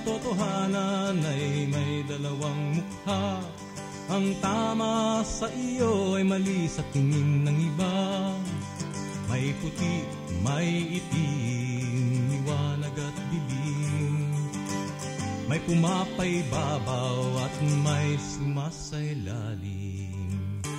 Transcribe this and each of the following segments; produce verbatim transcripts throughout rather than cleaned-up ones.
katotohanan ay may dalawang mukha. Ang tama sa iyo ay mali sa tingin ng iba. May puti, may itim, liwanag at dilim. May pumapay babaw at may sumasailalim.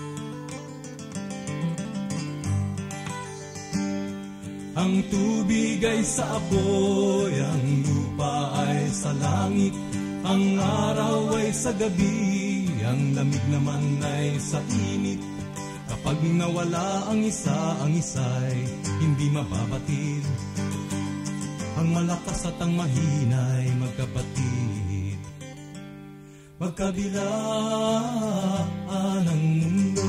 Ang tubig ay sa apoy, ang lupa ay sa langit, ang araw ay sa gabi, ang lamig naman ay sa init. Kapag nawala ang isa, ang isa'y hindi mababatid. Ang malakas at ang mahina'y magkapatid. Magkabilaan ang mundo,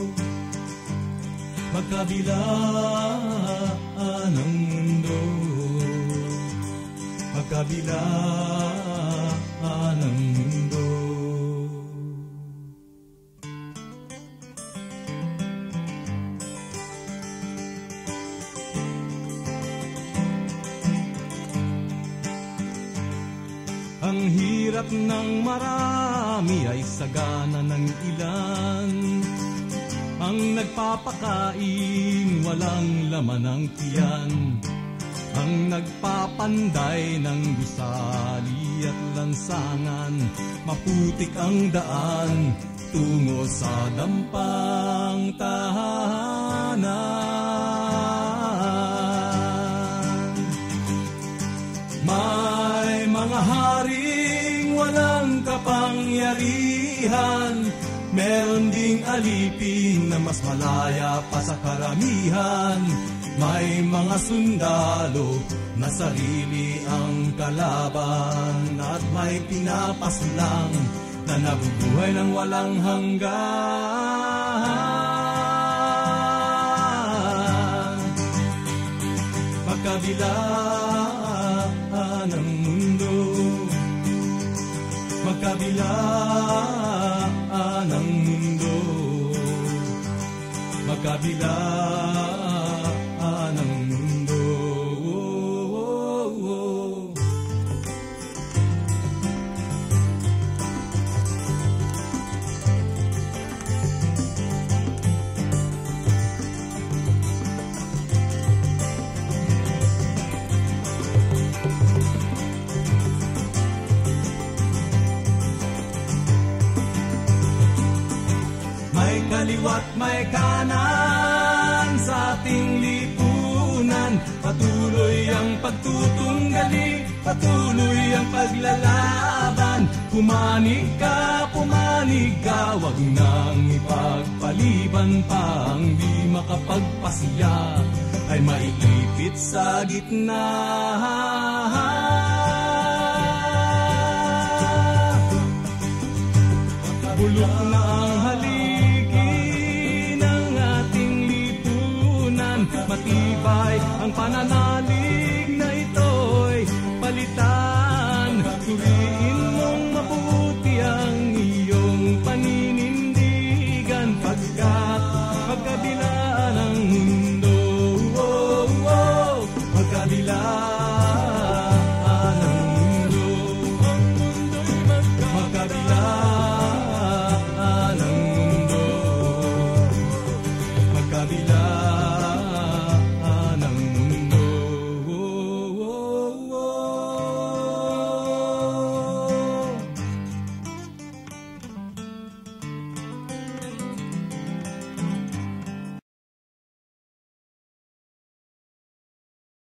magkabilaan ang mundo, magkabilaan ang mundo. Ang hirap ng marami ay sagana ng ilan. Ang nagpapakain, walang laman ng tiyan. Ang nagpapanday ng gusali at lansangan, maputik ang daan tungo sa dampang tahanan. May mga haring walang kapangyarihan, meron ding alipin na mas malaya pa sa karamihan. May mga sundalo na sarili ang kalaban, at may pinapaslang na nabubuhay ng walang hanggan. Magkabilaan ang mundo, magkabilaan ang mundo, magkabilaan ang mundo. Kaliwat may kanan sa ating lipunan, patuloy ang pagtutunggali, patuloy ang paglalaban. Pumanig ka, pumanig ka, wag nang ipagpaliban pa. Ang di makapagpasiya ay maiipit sa gitna. Bulok na ang haligi ng ating lipunan, matibay ang pananaw